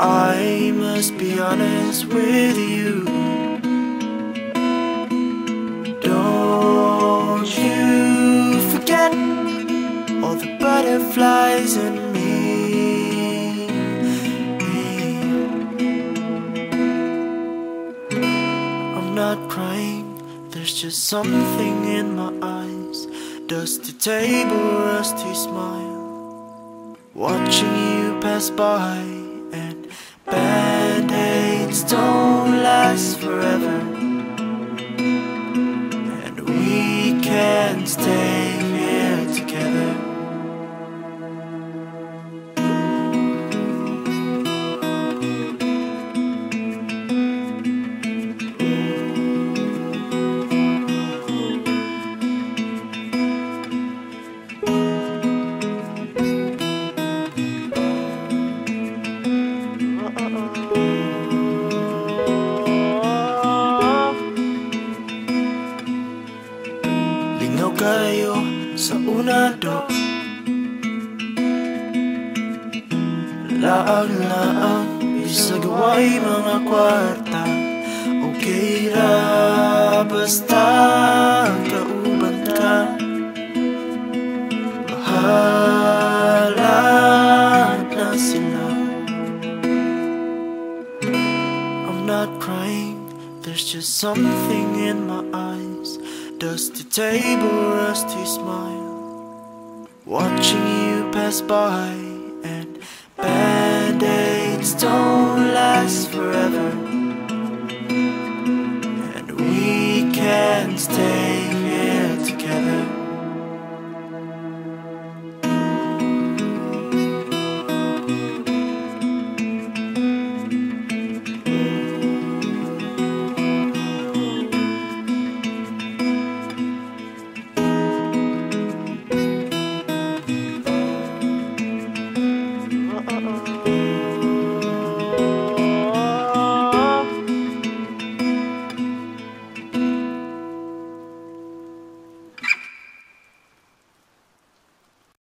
I must be honest with you. Don't you forget all the butterflies in me. I'm not crying, there's just something in my eyes. Dusty table, rusty smile, watching you pass by. And band-aids don't last forever, and we can't stay here together. Lingaw kayo sa unado, laang-laang bisag way mga kwarta. Okay ra basta kauban ka, bahala na sila. I'm not crying, there's just something in my eyes. Dusty table, rusty smile, watching you pass by. And band-aids don't last forever, and we can't stay here together.